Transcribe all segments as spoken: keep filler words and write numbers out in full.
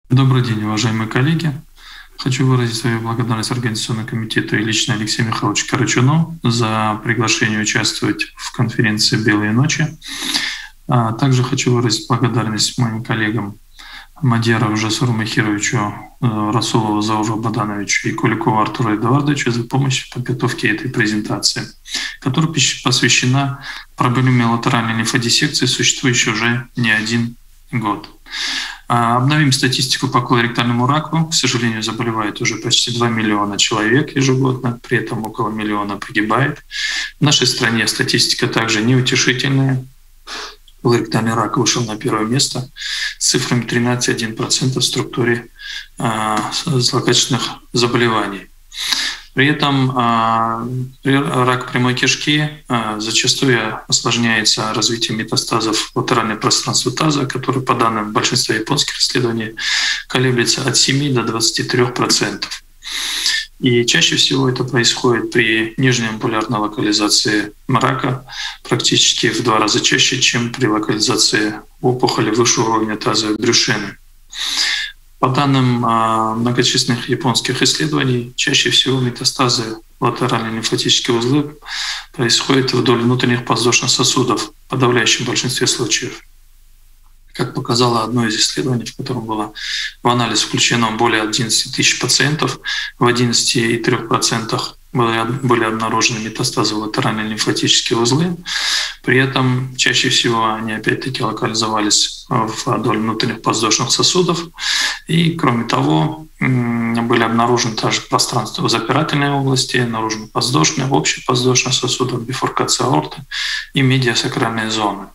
Добрый день, уважаемые коллеги. Хочу выразить свою благодарность Организационному комитету и лично Алексею Михайловичу Карачуну за приглашение участвовать в конференции «Белые ночи». А также хочу выразить благодарность моим коллегам Мадьярову Жасуру Махировичу, Расулову Зауру Бадановичу и Куликову Артуру Эдуардовичу за помощь в подготовке этой презентации, которая посвящена проблеме латеральной лимфодиссекции, существующей уже не один год. Обновим статистику по колоректальному раку. К сожалению, заболевает уже почти два миллиона человек ежегодно, при этом около миллиона погибает. В нашей стране статистика также неутешительная. Колоректальный рак вышел на первое место с цифрами тринадцать целых одна десятая процента в структуре э, злокачественных заболеваний. При этом э, рак прямой кишки э, зачастую осложняется развитием метастазов в латеральное пространство таза, который, по данным большинства японских исследований, колеблется от семи до двадцати трёх процентов. И чаще всего это происходит при нижней ампулярной локализации рака, практически в два раза чаще, чем при локализации опухоли высшего уровня тазовой брюшины. По данным многочисленных японских исследований, чаще всего метастазы латеральные лимфатические узлы происходят вдоль внутренних подвздошных сосудов в подавляющем большинстве случаев. Как показало одно из исследований, в котором было в анализ включено более одиннадцати тысяч пациентов, в одиннадцати целых трёх десятых процента были обнаружены метастазы в латеральные лимфатические узлы. При этом чаще всего они опять-таки локализовались вдоль внутренних подвздошных сосудов. И кроме того, были обнаружены также пространства в запирательной области, наружно подвздошные, общеподвздошные сосуды, бифуркация аорты и медиасакральные зоны.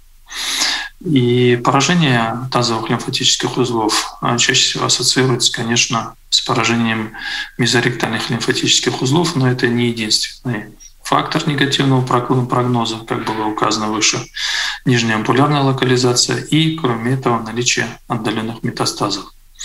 И поражение тазовых лимфатических узлов чаще всего ассоциируется, конечно, с поражением мезоректальных лимфатических узлов, но это не единственный фактор негативного прогноза, как было указано выше, нижняя ампулярная локализация и, кроме этого, наличие отдаленных метастазов.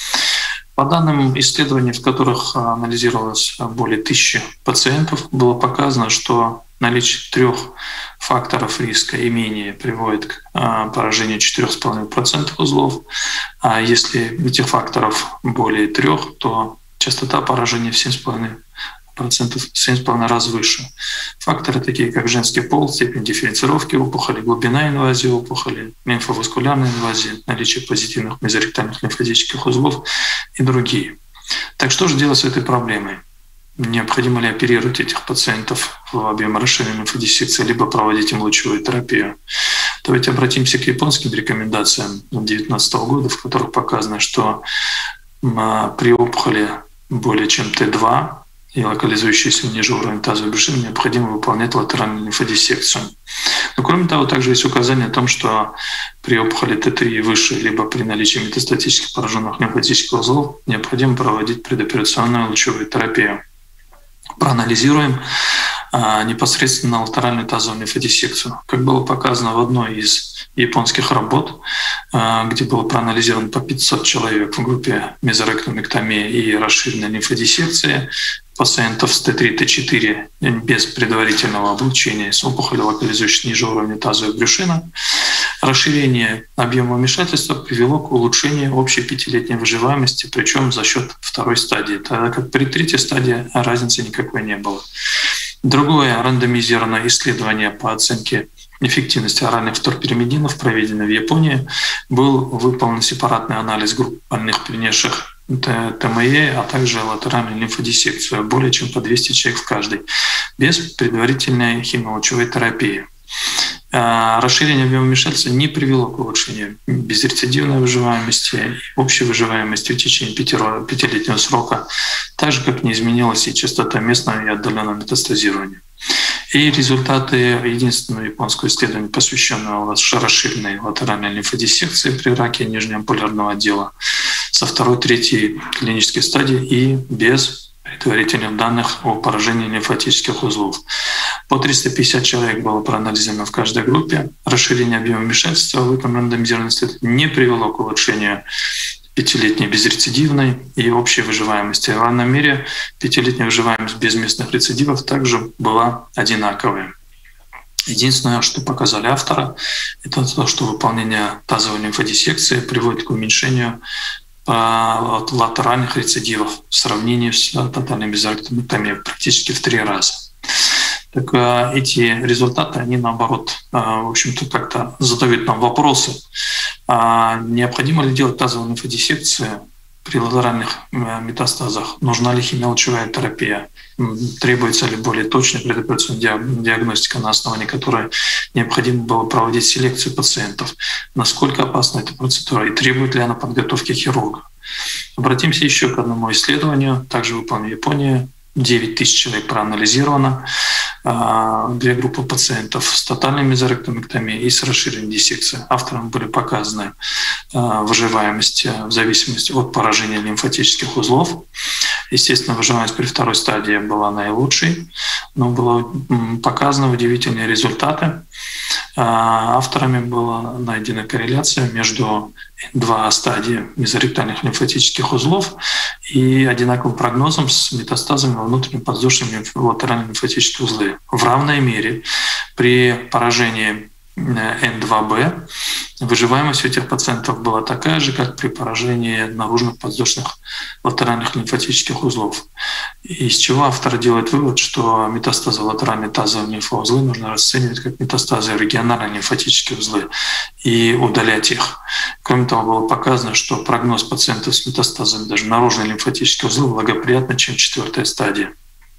По данным исследований, в которых анализировалось более тысячи пациентов, было показано, что наличие трех факторов риска и менее приводит к поражению четырёх целых пяти десятых процента узлов. А если этих факторов более трех, то частота поражения в семь целых пять десятых процента, семь целых пять раз выше. Факторы такие, как женский пол, степень дифференцировки опухоли, глубина инвазии опухоли, лимфоваскулярная инвазия, наличие позитивных мезоректальных лимфатических узлов и другие. Так что же делать с этой проблемой? Необходимо ли оперировать этих пациентов в объеме расширенной лимфодиссекции, либо проводить им лучевую терапию? Давайте обратимся к японским рекомендациям две тысячи девятнадцатого года, в которых показано, что при опухоли более чем Т два и локализующейся ниже уровня тазовой брюшины необходимо выполнять латеральную лимфодиссекцию. Но кроме того, также есть указание о том, что при опухоли Т три и выше, либо при наличии метастатически пораженных лимфатических узлов необходимо проводить предоперационную лучевую терапию. Проанализируем а, непосредственно латеральную тазовую лимфодиссекцию. Как было показано в одной из японских работ, а, где было проанализировано по пятьсот человек в группе мезоректомэктомии и расширенной лимфодиссекции, пациентов с Т три Т четыре без предварительного облучения с опухолью, локализующей ниже уровня тазовой брюшины, расширение объема вмешательства привело к улучшению общей пятилетней выживаемости, причем за счет второй стадии, тогда как при третьей стадии разницы никакой не было. Другое рандомизированное исследование по оценке эффективности оральных вторпиримидинов, проведенное в Японии, был выполнен сепаратный анализ групп больных, принесших ТМЕ, а также латеральную лимфодиссекцию, более чем по двести человек в каждой, без предварительной химиолучевой терапии. Расширение объема вмешательства не привело к улучшению безрецидивной выживаемости и общей выживаемости в течение пятилетнего срока, так же, как не изменилась и частота местного и отдаленного метастазирования. И результаты единственного японского исследования, посвященного расширенной латеральной лимфодиссекции при раке нижнеампулярного отдела со второй, третьей клинической стадии и без предварительных данных о поражении лимфатических узлов. По триста пятьдесят человек было проанализировано в каждой группе. Расширение объема вмешательства в этом рандомизированном исследовании не привело к улучшению пятилетней безрецидивной и общей выживаемости. В равном мере пятилетняя выживаемость без местных рецидивов также была одинаковой. Единственное, что показали авторы, это то, что выполнение тазовой лимфодиссекции приводит к уменьшению латеральных рецидивов в сравнении с тотальной безоректомией практически в три раза. Так эти результаты, они наоборот, в общем-то, как-то задают нам вопросы, а необходимо ли делать тазовую лимфодиссекцию при латеральных метастазах, нужна ли химиолучевая терапия, требуется ли более точная предоперационная диагностика, на основании которой необходимо было проводить селекцию пациентов, насколько опасна эта процедура и требует ли она подготовки хирурга. Обратимся еще к одному исследованию, также выполнено в Японии. девять тысяч человек проанализировано, две группы пациентов с тотальной мезоректомиктомией и с расширенной диссекцией. Авторам были показаны выживаемость в зависимости от поражения лимфатических узлов. Естественно, выживаемость при второй стадии была наилучшей, но было показаны удивительные результаты. Авторами была найдена корреляция между два стадии мезоректальных лимфатических узлов и одинаковым прогнозом с метастазами во внутреннем подвздошном латеральном лимфатические узлы. В равной мере при поражении эн два бэ выживаемость у этих пациентов была такая же, как при поражении наружных подвздошных латеральных лимфатических узлов. Из чего автор делает вывод, что метастазы латеральной тазовой лимфоузлы нужно расценивать как метастазы региональные лимфатические узлы и удалять их. Кроме того, было показано, что прогноз пациентов с метастазами даже наружные лимфатические узлы благоприятнее, чем четвертая стадия.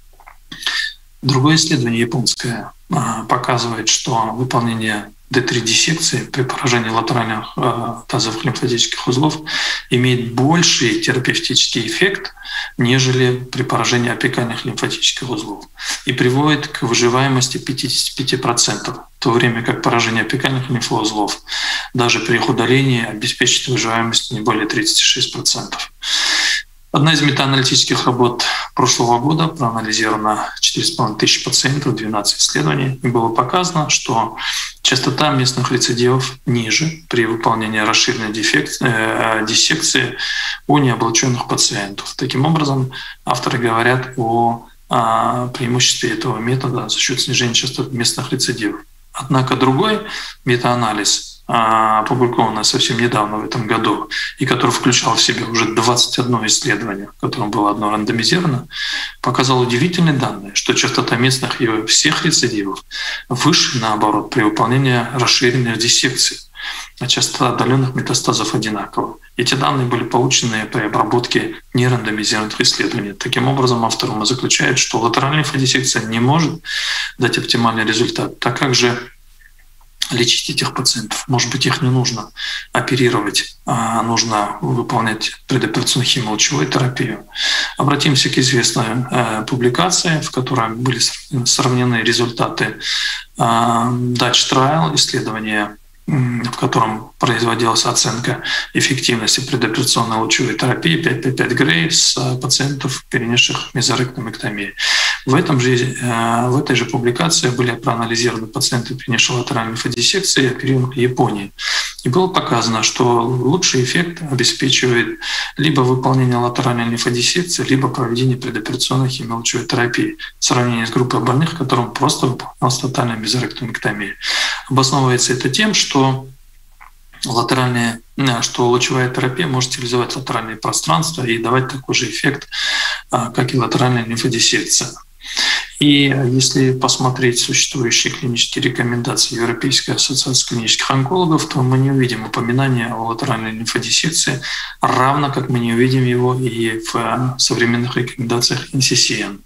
Другое исследование японское показывает, что выполнение дэ три диссекции при поражении латеральных э, тазовых лимфатических узлов имеет больший терапевтический эффект, нежели при поражении апикальных лимфатических узлов, и приводит к выживаемости пятьдесят пять процентов, в то время как поражение апикальных лимфоузлов даже при их удалении обеспечит выживаемость не более тридцати шести процентов. Одна из метааналитических работ прошлого года проанализирована четыре с половиной тысячи пациентов, двенадцать исследований, и было показано, что частота местных рецидивов ниже при выполнении расширенной диссекции у необлученных пациентов. Таким образом, авторы говорят о, о преимуществе этого метода за счет снижения частоты местных рецидивов. Однако другой метаанализ, опубликованное совсем недавно в этом году, и который включал в себя уже двадцать одно исследование, в котором было одно рандомизировано, показал удивительные данные, что частота местных и всех рецидивов выше, наоборот, при выполнении расширенной диссекции, а частота отдаленных метастазов одинакова. Эти данные были получены при обработке нерандомизированных исследований. Таким образом, автор заключает, что латеральная лимфодиссекция не может дать оптимальный результат, так как же лечить этих пациентов. Может быть, их не нужно оперировать, а нужно выполнять предоперационную химиолучевую терапию. Обратимся к известной э, публикации, в которой были сравнены результаты э, Dutch Trial, исследования, в котором производилась оценка эффективности предоперационной лучевой терапии пять пять пять Грей с пациентов, перенесших мезоректомиктомию. В, этом же, в этой же публикации были проанализированы пациенты, перенесшие латеральную лимфодиссекцию и оперированных в Японии. И было показано, что лучший эффект обеспечивает либо выполнение латеральной лимфодиссекции, либо проведение предоперационной химиолучевой терапии в сравнении с группой больных, которым просто выполнялась тотальная мезоректомиктомия. Обосновывается это тем, что латеральная, что лучевая терапия может стилизовать латеральные пространства и давать такой же эффект, как и латеральная лимфодиссекция. И если посмотреть существующие клинические рекомендации Европейской ассоциации клинических онкологов, то мы не увидим упоминания о латеральной лимфодиссекции, равно как мы не увидим его и в современных рекомендациях эн си си эн.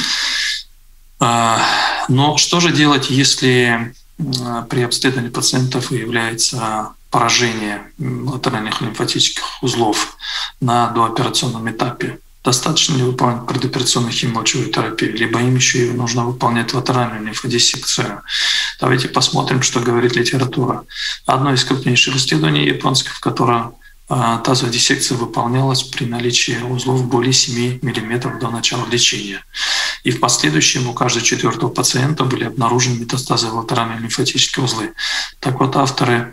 Но что же делать, если при обследовании пациентов выявляется поражение латеральных лимфатических узлов на дооперационном этапе? Достаточно ли выполнять предоперационную химиолучевую терапию, либо им еще и нужно выполнять латеральную лимфодиссекцию? Давайте посмотрим, что говорит литература. Одно из крупнейших исследований японских, в котором тазовая диссекция выполнялась при наличии узлов более семи миллиметров до начала лечения. И в последующем у каждого четвертого пациента были обнаружены метастазы в латеральные лимфатические узлы. Так вот, авторы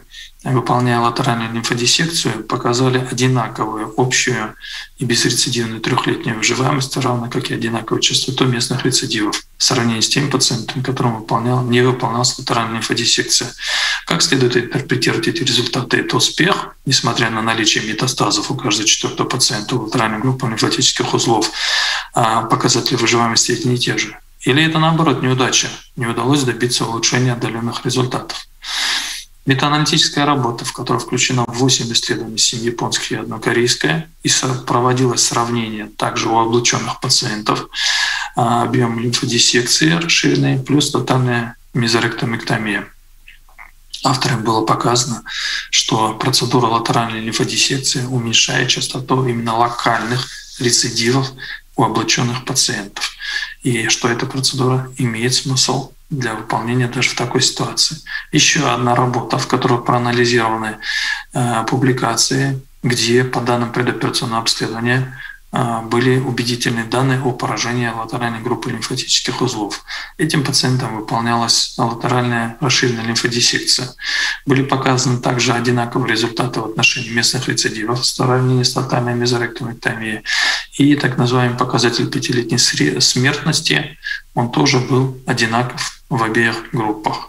выполняя латеральную лимфодиссекцию, показали одинаковую общую и безрецидивную трехлетнюю выживаемость, равно как и одинаковую частоту местных рецидивов в сравнении с теми пациентами, которым выполнял, не выполнялась латеральная лимфодиссекция. Как следует интерпретировать эти результаты? Это успех, несмотря на наличие метастазов у каждого четвертого пациента у латеральной группы лимфатических узлов, а показатели выживаемости одни и те же. Или это наоборот неудача, не удалось добиться улучшения отдаленных результатов. Метааналитическая работа, в которой включено восемь исследований, семь японских и одно корейское, и проводилось сравнение также у облученных пациентов, объем лимфодиссекции расширенный, плюс тотальная мезоректомэктомия. Авторам было показано, что процедура латеральной лимфодиссекции уменьшает частоту именно локальных рецидивов у облученных пациентов, и что эта процедура имеет смысл для выполнения даже в такой ситуации. Еще одна работа, в которой проанализированы э, публикации, где по данным предоперационного обследования э, были убедительные данные о поражении латеральной группы лимфатических узлов. Этим пациентам выполнялась латеральная расширенная лимфодиссекция. Были показаны также одинаковые результаты в отношении местных рецидивов в сравнении с тотальной мезоректомэктомией. И так называемый показатель пятилетней смертности, он тоже был одинаков в обеих группах.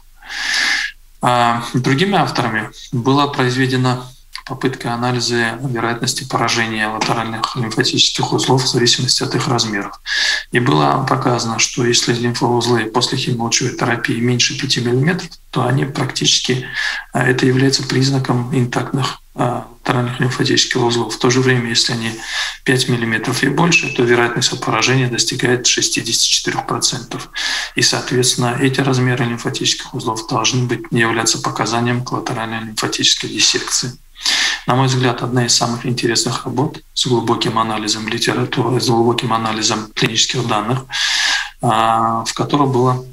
Другими авторами была произведена попытка анализа вероятности поражения латеральных лимфатических узлов в зависимости от их размеров. И было показано, что если лимфоузлы после химиолучевой терапии меньше пяти миллиметров, то они практически, это является признаком интактных латеральных лимфатических узлов. В то же время, если они пять миллиметров и больше, то вероятность поражения достигает шестьдесят четыре процента. И, соответственно, эти размеры лимфатических узлов должны быть, являться показанием к латеральной лимфатической диссекции. На мой взгляд, одна из самых интересных работ с глубоким анализом литературы, с глубоким анализом клинических данных, в которой было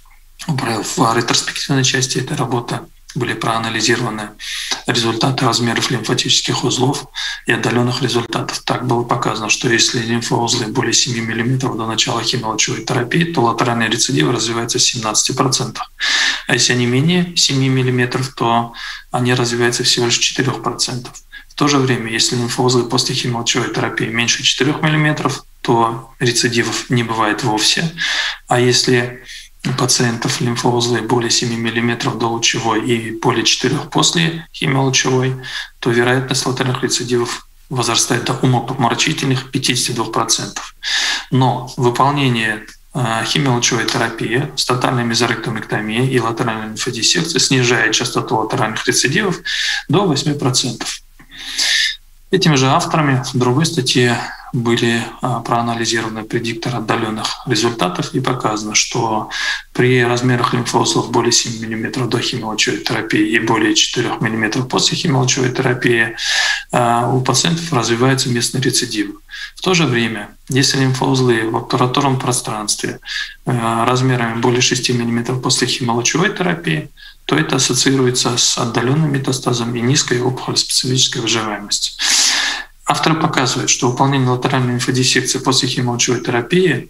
в ретроспективной части этой работы были проанализированы результаты размеров лимфатических узлов и отдаленных результатов. Так было показано, что если лимфоузлы более семи миллиметров до начала химиолучевой терапии, то латеральные рецидивы развиваются в семнадцати процентах. А если они менее семи миллиметров, то они развиваются всего лишь в четырёх процентах. В то же время, если лимфоузлы после химиолучевой терапии меньше четырёх миллиметров, то рецидивов не бывает вовсе. А если у пациентов лимфоузлы более семи миллиметров до лучевой и более четырёх после химиолучевой, то вероятность латеральных рецидивов возрастает до умопомрачительных пятидесяти двух процентов. Но выполнение химиолучевой терапии с тотальной мезоректомэктомией и латеральной лимфодиссекцией снижает частоту латеральных рецидивов до восьми процентов. Этими же авторами в другой статье были проанализированы предикторы отдаленных результатов и показано, что при размерах лимфоузлов более семи миллиметров до химиолучевой терапии и более четырёх миллиметров после химиолучевой терапии у пациентов развиваются местные рецидивы. В то же время, если лимфоузлы в обтуратурном пространстве размерами более шести миллиметров после химиолучевой терапии, то это ассоциируется с отдаленным метастазом и низкой опухолеспецифической выживаемостью. Авторы показывают, что выполнение латеральной лимфодиссекции после химиолучевой терапии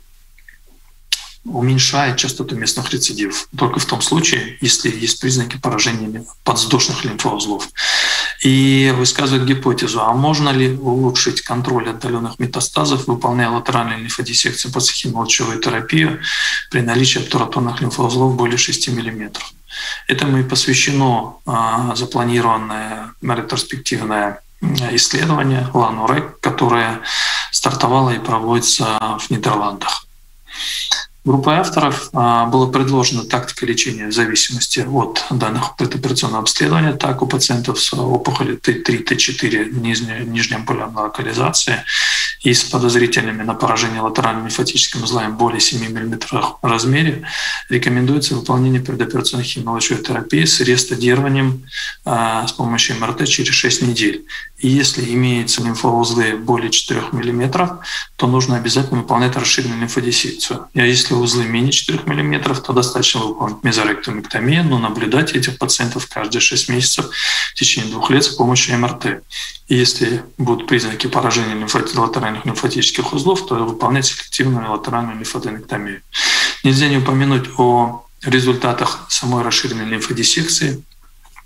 уменьшает частоту местных рецидивов только в том случае, если есть признаки поражения подвздошных лимфоузлов. И высказывают гипотезу, а можно ли улучшить контроль отдаленных метастазов, выполняя латеральную лимфодиссекцию после химиолучевой терапии при наличии обтуратурных лимфоузлов более шести миллиметров. Этому и посвящено а, запланированное ретроспективное исследование ЛАНУРЕК, которое стартовало и проводится в Нидерландах. Группой авторов была предложена тактика лечения в зависимости от данных предоперационного обследования, так у пациентов с опухолью Т три Т четыре нижней полярной локализации и с подозрительными на поражение латеральным лимфатическим узлом более семи миллиметров в размере рекомендуется выполнение предоперационной химиолучевой терапии с рестадированием а, с помощью эм эр тэ через шесть недель. И если имеются лимфоузлы более четырёх миллиметров, то нужно обязательно выполнять расширенную лимфодиссекцию. А если узлы менее четырёх миллиметров, то достаточно выполнить мезоректомэктомию, но наблюдать этих пациентов каждые шесть месяцев в течение двух лет с помощью эм эр тэ. И если будут признаки поражения лимфати- латеральных лимфатических узлов, то выполнять селективную латеральную лимфоденэктомию. Нельзя не упомянуть о результатах самой расширенной лимфодиссекции.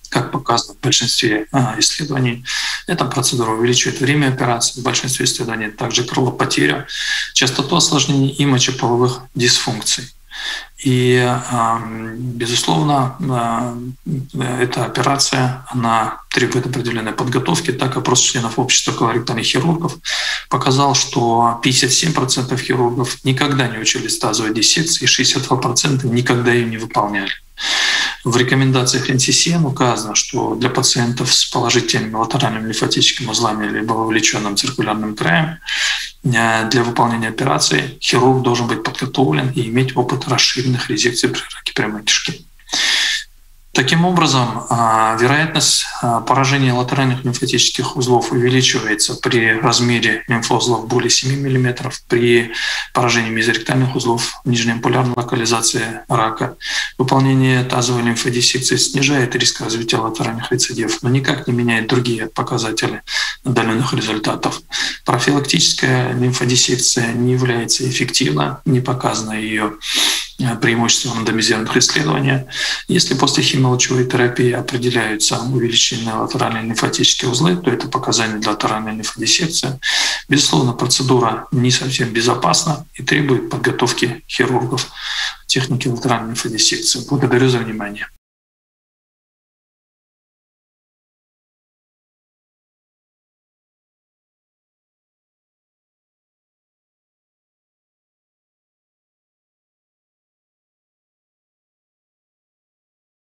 как показано в большинстве исследований. Эта процедура увеличивает время операции. В большинстве исследований также кровопотеря, частоту осложнений и мочеполовых дисфункций. И, безусловно, эта операция, она требует определенной подготовки. Так, опрос членов общества колоректальных хирургов показал, что пятьдесят семь процентов хирургов никогда не учились тазовой диссекции, шестьдесят два процента никогда ее не выполняли. В рекомендациях эн си си эн указано, что для пациентов с положительными латеральными лимфатическими узлами либо вовлеченным циркулярным краем для выполнения операции хирург должен быть подготовлен и иметь опыт расширенных резекций при раке прямой кишки. Таким образом, вероятность поражения латеральных лимфатических узлов увеличивается при размере лимфоузлов более семи миллиметров, при поражении мезоректальных узлов в нижнеампулярной локализации рака. Выполнение тазовой лимфодиссекции снижает риск развития латеральных рецидивов, но никак не меняет другие показатели отдаленных результатов. Профилактическая лимфодиссекция не является эффективна, не показано ее преимущества рандомизированных исследований. Если после химиолучевой терапии определяются увеличенные латеральные лимфатические узлы, то это показание для латеральной лимфодиссекции. Безусловно, процедура не совсем безопасна и требует подготовки хирургов техники латеральной лимфодиссекции. Благодарю за внимание.